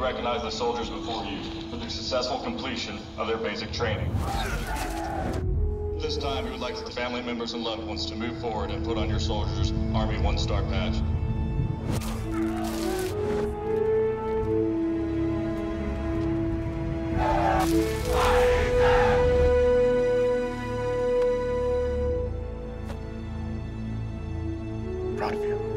recognize the soldiers before you for the successful completion of their basic training. This time, we would like the family members and loved ones to move forward and put on your soldiers' Army 1-star badge. Proud of you.